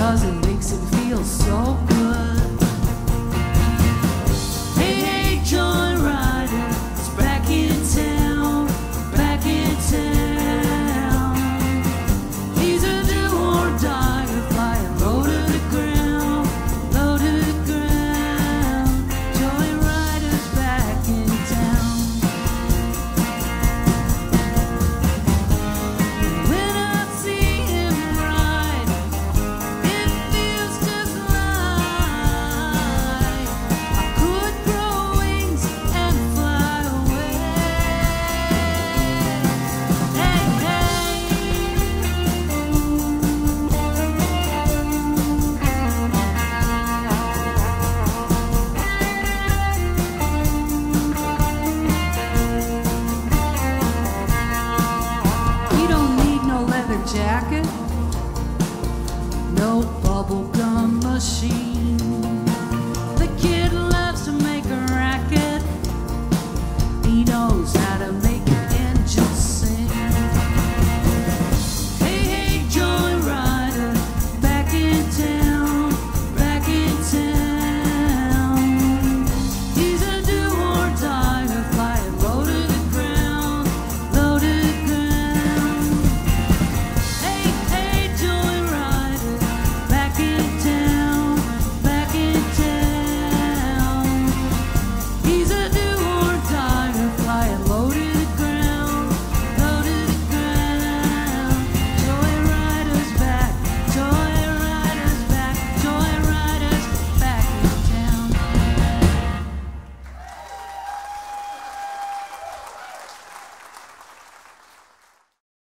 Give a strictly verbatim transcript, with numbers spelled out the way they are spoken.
'cause it makes him feel so good. Hey, hey, joyrider, it's back in town, back in town. He's a do or die, flying low to the ground, low to the ground. Joyrider's back in town. When I see him ride, it feels just like I could grow wings and fly away. Hey, hey. He don't need no leather jacket, no